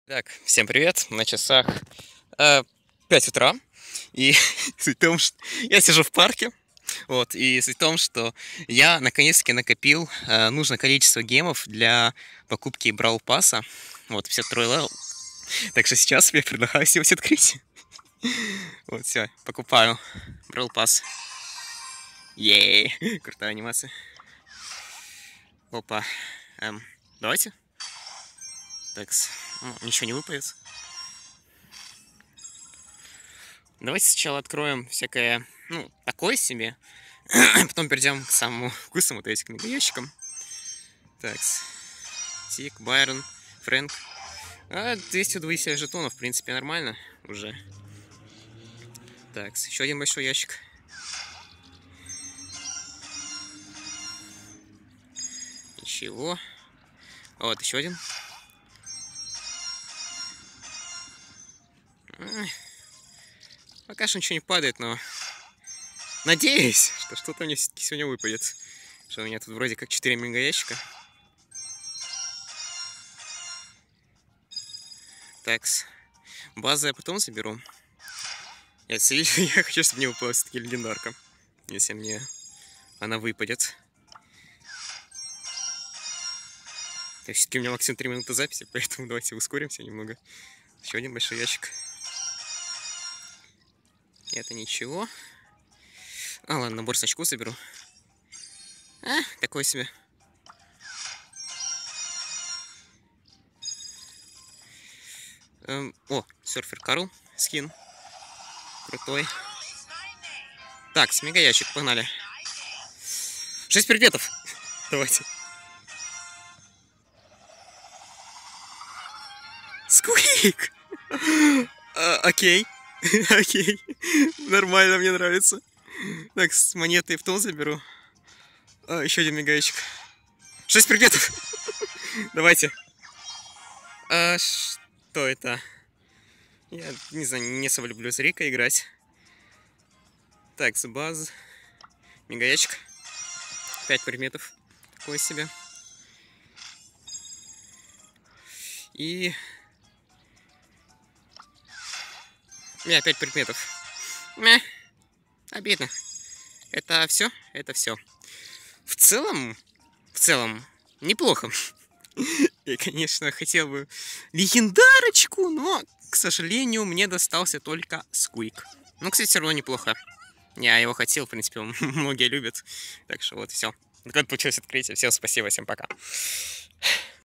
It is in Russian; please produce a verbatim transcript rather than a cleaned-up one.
Так, всем привет. На часах э, пять утра. И суть в том, что я сижу в парке. Вот, и суть в том, что я наконец-таки накопил э, нужное количество гемов для покупки Брау Пасса. Вот, пятьдесят два левел. Так что сейчас я предлагаю себе открыть. Вот, все, покупаю Брау Пасс. Ей, крутая анимация. Опа. Эм, давайте. Так, ну, ничего не выпадет. Давайте сначала откроем всякое, ну, такое себе. Потом перейдем к самому вкусному, то есть к мегаячкам. Так, Тик, Байрон, Фрэнк. А, двести двадцать жетонов, в принципе, нормально уже. Так, еще один большой ящик. Ничего. Вот, еще один. Пока что ничего не падает, но надеюсь, что что-то мне все-таки сегодня выпадет. Что у меня тут вроде как четыре мегаящика. Так, базы я потом заберу. Я, цель... я хочу, чтобы мне выпала все-таки легендарка. Если мне она выпадет. Все-таки у меня максимум три минуты записи, поэтому давайте ускоримся немного. Еще один большой ящик. Это ничего. А, ладно, набор с очку соберу. А, такой себе. Эм, о, серфер Карл, скин. Крутой. Так, с мега ящик, погнали. Шесть предметов. Давайте. Сквик! А, окей. Окей. Нормально, мне нравится. Так, с монеты в том заберу. А, еще один мегаячик. Шесть предметов. Давайте. А, что это? Я не знаю, не особо люблю с Рика играть. Так, с баз. Мегаячик. Пять предметов. Такое себе. И... У меня пять предметов. Мeh. Обидно. Это все? Это все. В целом, в целом, неплохо. Я, конечно, хотел бы легендарочку, но, к сожалению, мне достался только Сквик. Ну, кстати, все равно неплохо. Я его хотел, в принципе, многие любят. Так что вот, все. Такое получилось открытие. Всем спасибо, всем пока.